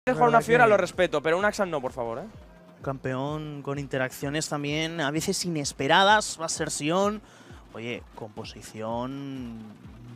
jugar una Fiora lo respeto, pero un Axiom no, por favor, ¿eh? Campeón con interacciones también a veces inesperadas, va a ser Sion. Oye, composición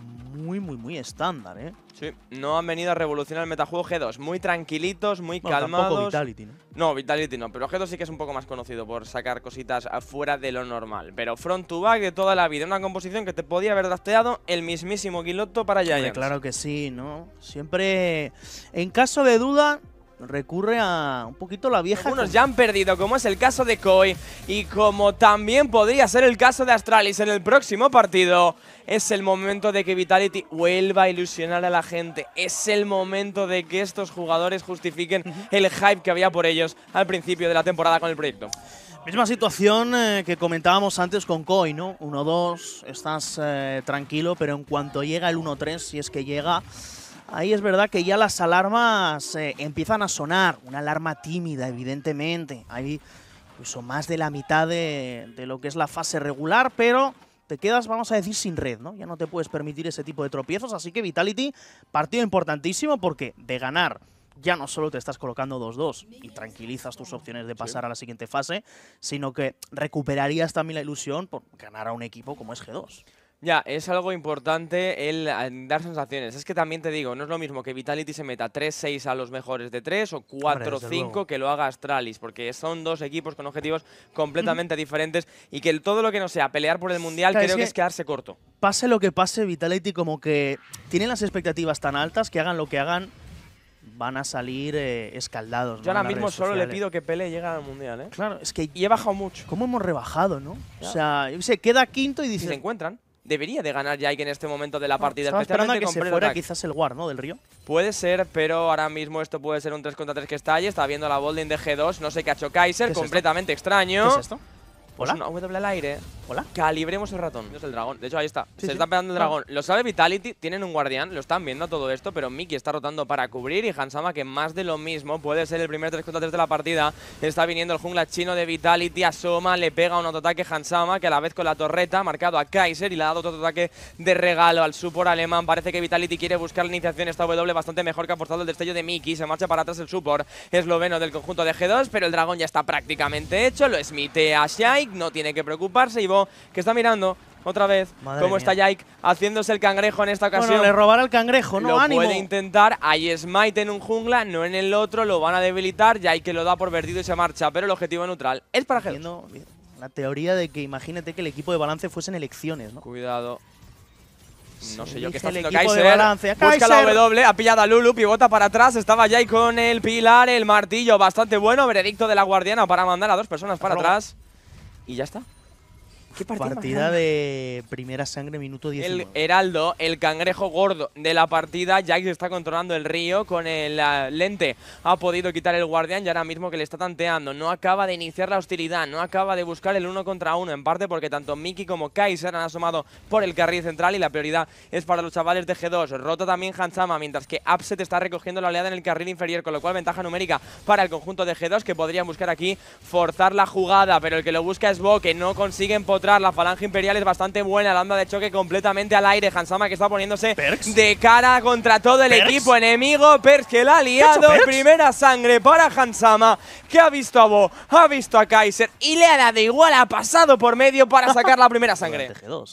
muy estándar, ¿eh? Sí, no han venido a revolucionar el metajuego G2. Muy tranquilitos, muy calmados. Tampoco Vitality, ¿no? No, Vitality no, pero G2 sí que es un poco más conocido por sacar cositas afuera de lo normal. Pero front to back de toda la vida, una composición que te podía haber drafteado el mismísimo Guilotto para Giants. Claro que sí, ¿no? Siempre, en caso de duda, recurre a un poquito la vieja. Algunos ya han perdido, como es el caso de Koi y como también podría ser el caso de Astralis en el próximo partido. Es el momento de que Vitality vuelva a ilusionar a la gente. Es el momento de que estos jugadores justifiquen el hype que había por ellos al principio de la temporada con el proyecto. Misma situación que comentábamos antes con Koi, ¿no? 1-2, estás tranquilo, pero en cuanto llega el 1-3, si es que llega, ahí es verdad que ya las alarmas empiezan a sonar. Una alarma tímida, evidentemente. Hay incluso más de la mitad de lo que es la fase regular, pero te quedas, vamos a decir, sin red, ¿no? Ya no te puedes permitir ese tipo de tropiezos, así que Vitality, partido importantísimo porque de ganar ya no solo te estás colocando 2-2 y tranquilizas tus opciones de pasar a la siguiente fase, sino que recuperarías también la ilusión por ganar a un equipo como es G2. Ya, es algo importante el dar sensaciones. Es que también te digo, no es lo mismo que Vitality se meta 3-6 a los mejores de 3 o 4-5 que lo haga Astralis, porque son dos equipos con objetivos completamente diferentes y que todo lo que no sea pelear por el Mundial creo que es quedarse corto. Pase lo que pase, Vitality como que tienen las expectativas tan altas que hagan lo que hagan, van a salir escaldados. Yo ahora mismo solo le pido que Pele llegue al Mundial, ¿eh? Claro, es que… Y he bajado mucho. ¿Cómo hemos rebajado, no? Ya. O sea, yo sé, queda quinto y dice… Si se encuentran. Debería de ganar Yike en este momento de la partida. Estaba esperando a que con se fuera quizás el War, ¿no? Del Río. Puede ser, pero ahora mismo esto puede ser un 3 contra 3 que estalle. Está viendo la bolding de G2. No sé qué ha hecho Kaiser. Completamente extraño. ¿Qué es esto? Pues ¿Hola? una W al aire. ¿Hola? Calibremos el ratón. Es el dragón. De hecho, ahí está. Sí, Se está pegando el dragón. Lo sabe Vitality. Tienen un guardián. Lo están viendo todo esto. Pero Mickey está rotando para cubrir. Y Hansama, que más de lo mismo. Puede ser el primer 3 contra 3 de la partida. Está viniendo el jungla chino de Vitality. Asoma. Le pega un autoataque Hansama. Que a la vez con la torreta ha marcado a Kaiser. Y le ha dado otro ataque de regalo al support alemán. Parece que Vitality quiere buscar la iniciación. Esta W bastante mejor que ha forzado el destello de Mickey. Se marcha para atrás el support esloveno del conjunto de G2. Pero el dragón ya está prácticamente hecho. Lo smitea Shaik. No tiene que preocuparse. Y Bo, que está mirando otra vez cómo está Yike haciéndose el cangrejo en esta ocasión. Bueno, le robará el cangrejo, ¿no? Lo ¡Ánimo! puede intentar. Hay smite en un jungla, no en el otro. Lo van a debilitar. Yike lo da por perdido y se marcha. Pero el objetivo neutral es para G2. La teoría de que imagínate que el equipo de balance fuesen elecciones, ¿no? Cuidado. No sé yo qué está el haciendo equipo de Kaiser. balance. Busca la W, ha pillado a Lulu, pivota para atrás. Estaba Yike con el pilar, el martillo bastante bueno. Veredicto de la guardiana para mandar a dos personas para atrás. Y ya está. ¿Qué partida de primera sangre, minuto 19? El Heraldo, el cangrejo gordo de la partida. Jax está controlando el río con el lente. Ha podido quitar el guardián y ahora mismo que le está tanteando. No acaba de iniciar la hostilidad, no acaba de buscar el 1 contra 1. En parte porque tanto Mickey como Kaiser han asomado por el carril central y la prioridad es para los chavales de G2. Rota también Hansama, mientras que Upset está recogiendo la oleada en el carril inferior, con lo cual ventaja numérica para el conjunto de G2, que podrían buscar aquí forzar la jugada, pero el que lo busca es Bo, que no consiguen potrar. La falange imperial es bastante buena, la onda de choque completamente al aire. Hansama que está poniéndose de cara contra todo el equipo enemigo. Perks que la ha liado. Primera sangre para Hansama, que ha visto a Bo, ha visto a Kaiser y le ha dado igual, ha pasado por medio para sacar la primera sangre.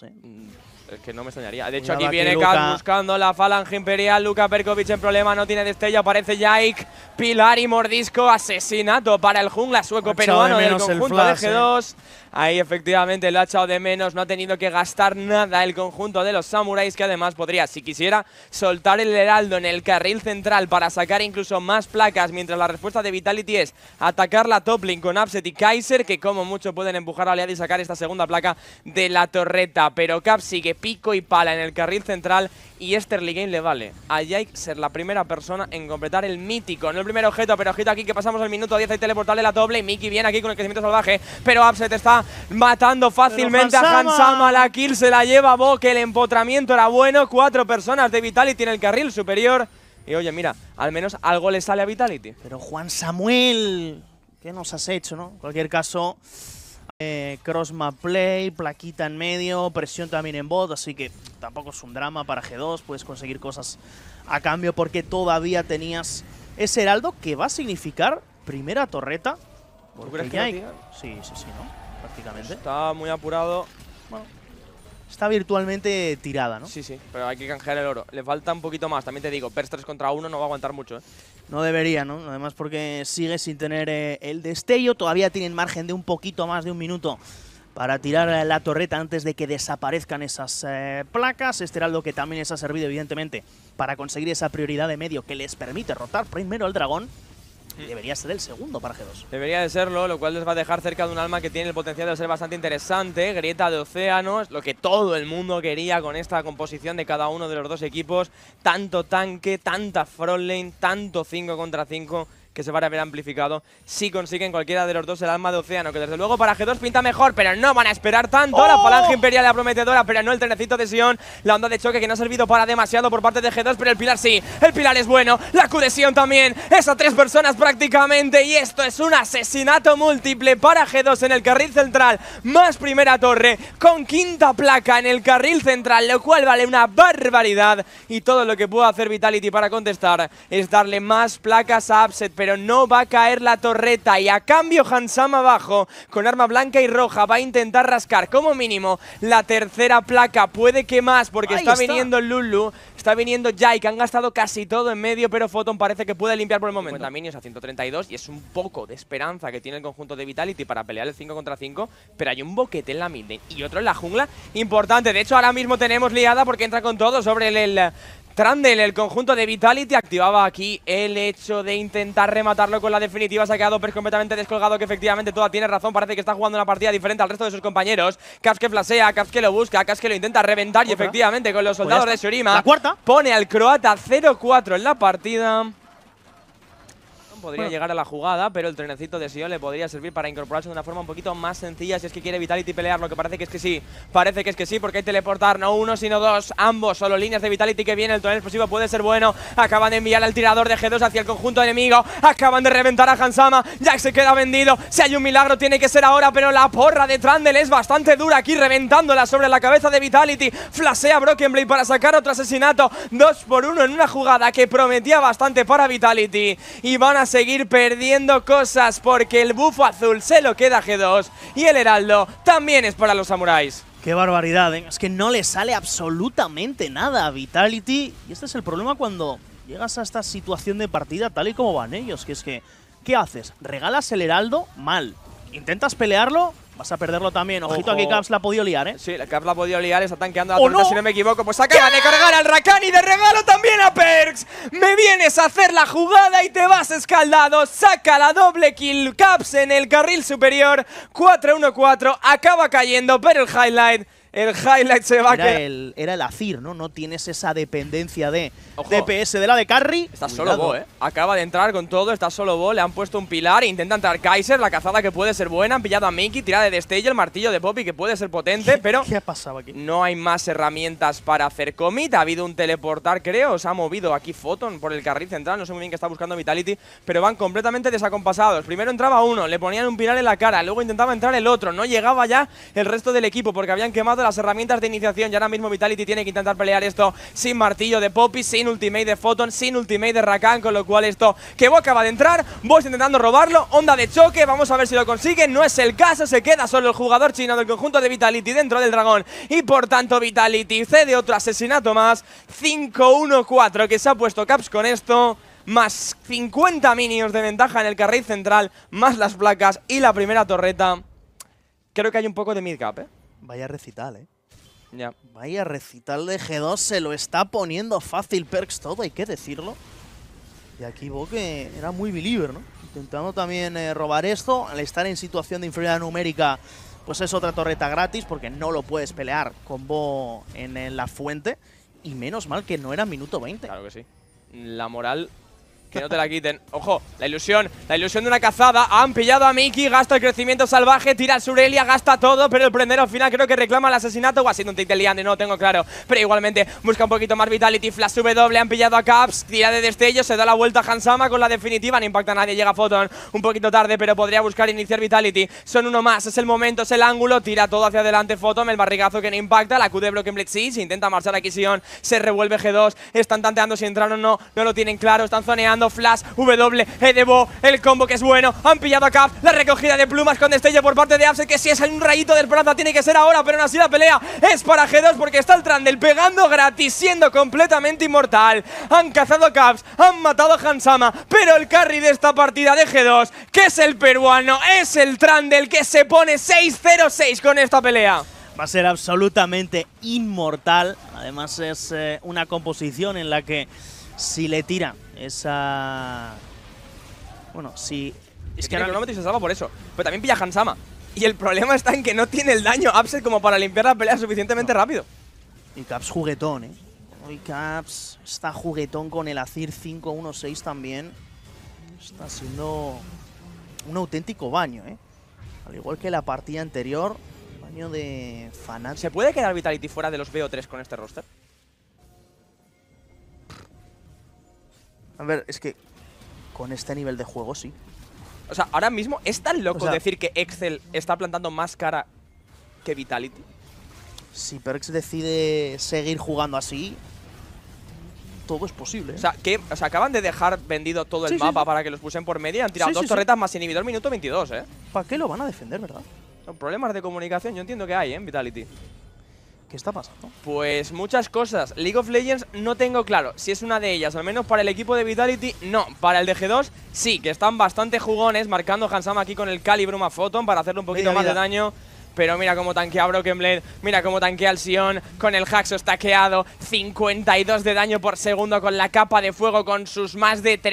Es que no me extrañaría. De hecho, aquí viene Kat buscando la falange imperial. Luka Perkovic en problema, no tiene destello. Aparece Yike, pilar y mordisco. Asesinato para el jungla sueco-peruano del conjunto de G2. Ahí efectivamente lo ha echado de menos. No ha tenido que gastar nada el conjunto de los samuráis, que además podría, si quisiera, soltar el heraldo en el carril central para sacar incluso más placas, mientras la respuesta de Vitality es atacar la top lane con Upset y Kaiser, que como mucho pueden empujar a la oleada y sacar esta segunda placa de la torreta. Pero Cap sigue pico y pala en el carril central y este early game le vale a Yike ser la primera persona en completar el mítico. No el primer objeto, pero ojito aquí que pasamos al minuto 10 y teleportarle la doble. Mickey viene aquí con el crecimiento salvaje, pero Upset está matando fácilmente a Hansama. La kill se la lleva Bo, que el empotramiento era bueno. 4 personas de Vitality en el carril superior. Y oye, mira, al menos algo le sale a Vitality. Pero Juan Samuel, ¿qué nos has hecho, no? En cualquier caso, cross map play, plaquita en medio, presión también en bot, así que tampoco es un drama para G2. Puedes conseguir cosas a cambio porque todavía tenías ese heraldo que va a significar primera torreta. ¿Tú crees que Sí, ¿no? Prácticamente. Está muy apurado. Bueno, está virtualmente tirada, ¿no? Sí, pero hay que canjear el oro. Le falta un poquito más, también te digo. Pers 3 contra 1 no va a aguantar mucho, ¿eh? No debería, ¿no? Además porque sigue sin tener el destello. Todavía tienen margen de un poquito más de un minuto para tirar la torreta antes de que desaparezcan esas placas. Este heraldo que también les ha servido, evidentemente, para conseguir esa prioridad de medio que les permite rotar primero al dragón. Debería ser el segundo para G2. Debería de serlo, lo cual les va a dejar cerca de un alma que tiene el potencial de ser bastante interesante. Grieta de océano, es lo que todo el mundo quería con esta composición de cada uno de los dos equipos. Tanto tanque, tanta frontline, tanto 5 contra 5 que se van a ver amplificado si consiguen cualquiera de los dos el alma de océano, que desde luego para G2 pinta mejor, pero no van a esperar tanto. La falange imperial la prometedora, pero no el trenecito de Sion. La onda de choque que no ha servido para demasiado por parte de G2, pero el pilar sí, el pilar es bueno. La Q de Sion también, es a 3 personas prácticamente, y esto es un asesinato múltiple para G2 en el carril central, más primera torre, con quinta placa en el carril central, lo cual vale una barbaridad, y todo lo que puede hacer Vitality para contestar es darle más placas a Upset, pero no va a caer la torreta, y a cambio Hansama abajo con arma blanca y roja va a intentar rascar como mínimo la tercera placa, puede que más porque está viniendo Lulu, está viniendo Jai, que han gastado casi todo en medio, pero Photon parece que puede limpiar por el momento. 50 minions a 132 y es un poco de esperanza que tiene el conjunto de Vitality para pelear el 5 contra 5, pero hay un boquete en la mid lane y otro en la jungla importante. De hecho ahora mismo tenemos liada porque entra con todo sobre el Trundle, el conjunto de Vitality. Activaba aquí el hecho de intentar rematarlo con la definitiva. Se ha quedado Pers completamente descolgado, que efectivamente toda tiene razón. Parece que está jugando una partida diferente al resto de sus compañeros. Caps que flashea, Caps que lo busca, Caps que lo intenta reventar. Y efectivamente con los soldados de Shurima la cuarta pone al croata 0-4 en la partida. Podría llegar a la jugada, pero el trenecito de Sion le podría servir para incorporarse de una forma un poquito más sencilla si es que quiere Vitality pelear, lo que parece que es que sí. Parece que es que sí, porque hay teleportar, no uno sino dos, ambos solo líneas de Vitality que viene. El tonel explosivo puede ser bueno. Acaban de enviar al tirador de G2 hacia el conjunto enemigo. Acaban de reventar a Hansama. Jack se queda vendido. Si hay un milagro tiene que ser ahora, pero la porra de Trundle es bastante dura aquí, reventándola sobre la cabeza de Vitality. Flashea Broken Blade para sacar otro asesinato. 2 por 1 en una jugada que prometía bastante para Vitality. Y van a seguir perdiendo cosas porque el bufo azul se lo queda G2 y el heraldo también es para los samuráis. Qué barbaridad, ¿eh? Es que no le sale absolutamente nada a Vitality, y este es el problema cuando llegas a esta situación de partida tal y como van ellos, que es que, ¿qué haces? Regalas el heraldo, mal. Intentas pelearlo, vas a perderlo también. Ojito, aquí Caps la ha podido liar, ¿eh? Sí, Caps la ha podido liar, está tanqueando la torreta, si no me equivoco. Pues acaba de cargar al Rakan y de regalo también a Perkz. Me vienes a hacer la jugada y te vas escaldado. Saca la doble kill Caps en el carril superior. 4-1-4, acaba cayendo, pero el highlight se va a quedar. Era el Azir, ¿no? No tienes esa dependencia de DPS de la de carry. Está solo Bo, ¿eh? Acaba de entrar con todo, está solo Bo, le han puesto un pilar, intenta entrar Kaiser, la cazada que puede ser buena, han pillado a Mickey, tira de destello, el martillo de Poppy que puede ser potente, pero ¿qué ha pasado aquí? No hay más herramientas para hacer commit. Ha habido un teleportar, creo, se ha movido aquí Photon por el carril central, no sé muy bien qué está buscando Vitality, pero van completamente desacompasados. Primero entraba uno, le ponían un pilar en la cara, luego intentaba entrar el otro, no llegaba ya el resto del equipo porque habían quemado las herramientas de iniciación y ahora mismo Vitality tiene que intentar pelear esto sin martillo de Poppy, sin ultimate de Photon, sin ultimate de Rakan, con lo cual esto que Bo acaba de entrar, Bo está intentando robarlo, onda de choque, vamos a ver si lo consiguen, no es el caso, se queda solo el jugador chino del conjunto de Vitality dentro del dragón y por tanto Vitality cede otro asesinato más, 5-1-4 que se ha puesto Caps con esto, más 50 minions de ventaja en el carril central, más las placas y la primera torreta. Creo que hay un poco de mid-cap, ¿eh? Vaya recital, ¿eh? Ya. Vaya recital de G2, se lo está poniendo fácil Perkz todo, hay que decirlo. Y aquí Bo que era muy believer, ¿no? Intentando también robar esto, al estar en situación de inferioridad numérica, pues es otra torreta gratis, porque no lo puedes pelear con Bo en la fuente. Y menos mal que no era minuto 20. Claro que sí. La moral que no te la quiten. Ojo, la ilusión de una cazada. Han pillado a Mickey, gasta el crecimiento salvaje, tira al Surelia, gasta todo, pero el prendero al final creo que reclama el asesinato o ha sido un tic de Liande, no lo tengo claro. Pero igualmente busca un poquito más Vitality, flash W, han pillado a Caps, tira de destello, se da la vuelta a Hansama con la definitiva, no impacta a nadie, llega Photon un poquito tarde, pero podría buscar iniciar Vitality. Son uno más, es el momento, es el ángulo, tira todo hacia adelante Photon, el barrigazo que no impacta, la Q de Broken Blade sí, se intenta marchar aquí Sion, se revuelve G2, están tanteando si entrar o no, no lo tienen claro, están zoneando. intentando flash, W, Edebo, el combo que es bueno. Han pillado a Caps, la recogida de plumas con destello por parte de Absent, que si es un rayito de esperanza tiene que ser ahora, pero aún así la pelea es para G2 porque está el Trundle pegando gratis, siendo completamente inmortal. Han cazado a Caps, han matado a Hansama, pero el carry de esta partida de G2, que es el peruano, es el Trundle, que se pone 6-0-6 con esta pelea. Va a ser absolutamente inmortal. Además es una composición en la que si le tira esa... Bueno, si... Es que el cronómetro se salva por eso, pero también pilla Hansama. Y el problema está en que no tiene el daño Absent como para limpiar la pelea suficientemente rápido. Y Caps juguetón, ¿eh? Hoy Caps está juguetón con el Azir 5-1-6 también. Está siendo un auténtico baño, ¿eh? Al igual que la partida anterior, baño de Fnatic. ¿Se puede quedar Vitality fuera de los BO3 con este roster? A ver, es que con este nivel de juego sí. O sea, ahora mismo es tan loco, o sea, decir que Excel está plantando más cara que Vitality. Si Perkz decide seguir jugando así, todo es posible, ¿eh? O sea, acaban de dejar vendido todo el mapa para que los pusen por media. Han tirado dos torretas más inhibidor minuto 22, ¿eh? ¿Para qué lo van a defender, verdad? Son problemas de comunicación, yo entiendo que hay, en Vitality. ¿Qué está pasando? Pues muchas cosas. League of Legends no tengo claro si es una de ellas, al menos para el equipo de Vitality, no. Para el de G2, sí, que están bastante jugones, marcando Hansama aquí con el Calibrum a Photon para hacerle un poquito más de daño. Pero mira cómo tanquea Broken Blade, mira cómo tanquea el Sion con el Haxo stackeado, 52 de daño por segundo con la capa de fuego, con sus más de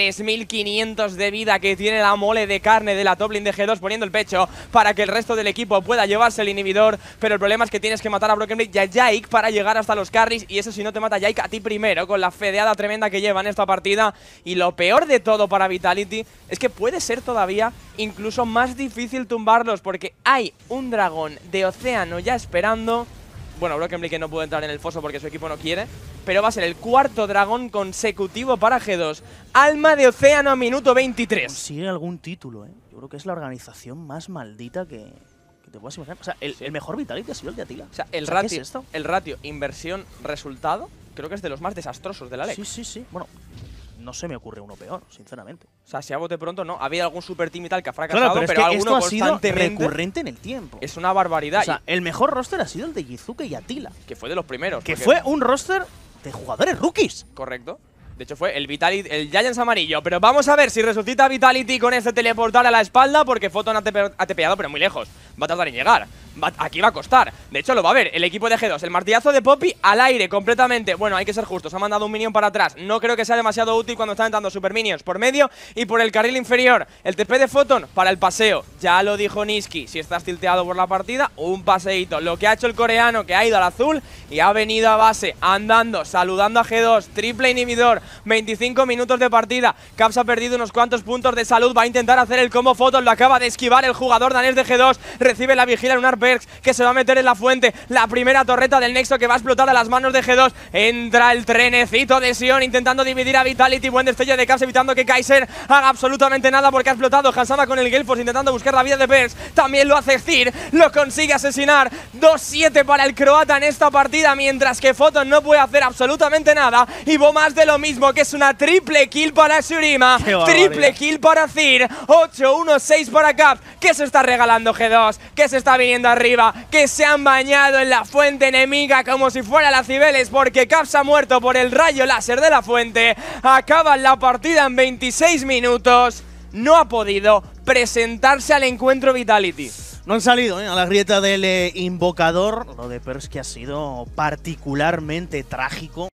3500 de vida que tiene la mole de carne de la top lane de G2 poniendo el pecho para que el resto del equipo pueda llevarse el inhibidor. Pero el problema es que tienes que matar a Broken Blade y a Yike para llegar hasta los carries, y eso si no te mata Yike a ti primero, con la fedeada tremenda que lleva en esta partida. Y lo peor de todo para Vitality es que puede ser todavía incluso más difícil tumbarlos, porque hay un dragón de océano ya esperando. Bueno, Broken Blade que no puede entrar en el foso porque su equipo no quiere, pero va a ser el cuarto dragón consecutivo para G2. Alma de océano a minuto 23. Consigue algún título, ¿eh? Yo creo que es la organización más maldita que te puedas imaginar. O sea, el mejor Vitality ha sido el de Atila. O sea, el ratio inversión-resultado creo que es de los más desastrosos de la LEC. Sí. Bueno, no se me ocurre uno peor, sinceramente. O sea, si a bote pronto no. Había algún super team y tal que ha fracasado, claro, pero es que alguno esto ha sido constantemente recurrente en el tiempo. Es una barbaridad. O sea, el mejor roster ha sido el de Yizuke y Atila. Que fue de los primeros. Que fue un roster de jugadores rookies. Correcto. De hecho fue el Vitality, el Giants amarillo. Pero vamos a ver si resucita Vitality con este teleportar a la espalda, porque Photon ha tepeado, pero muy lejos. Va a tardar en llegar. Aquí va a costar. De hecho, lo va a ver el equipo de G2. El martillazo de Poppy al aire completamente. Bueno, hay que ser justos. Ha mandado un minion para atrás. No creo que sea demasiado útil cuando están entrando super minions por medio y por el carril inferior. El TP de Photon para el paseo. Ya lo dijo Niski. Si estás tilteado por la partida, un paseíto. Lo que ha hecho el coreano, que ha ido al azul y ha venido a base, andando, saludando a G2. Triple inhibidor. 25 minutos de partida. Caps ha perdido unos cuantos puntos de salud. Va a intentar hacer el combo Photon. Lo acaba de esquivar el jugador danés de G2. Recibe la vigilia en un Perkz que se va a meter en la fuente. La primera torreta del Nexo que va a explotar a las manos de G2. Entra el trenecito de Sion intentando dividir a Vitality. Buen destello de Caps evitando que Kaiser haga absolutamente nada porque ha explotado. Hansama con el Gale Force intentando buscar la vida de Perkz. También lo hace Zir. Lo consigue asesinar. 2-7 para el croata en esta partida, mientras que Photon no puede hacer absolutamente nada. Y más de lo mismo, que es una triple kill para Shurima. Triple kill para Zir. 8-1-6 para Caps. ¿Qué se está regalando G2? ¿Qué se está viniendo arriba? Que se han bañado en la fuente enemiga como si fuera la Cibeles, porque Caps ha muerto por el rayo láser de la fuente. Acaban la partida en 26 minutos. No ha podido presentarse al encuentro Vitality. No han salido, a la grieta del invocador. Lo de Perkz que ha sido particularmente trágico.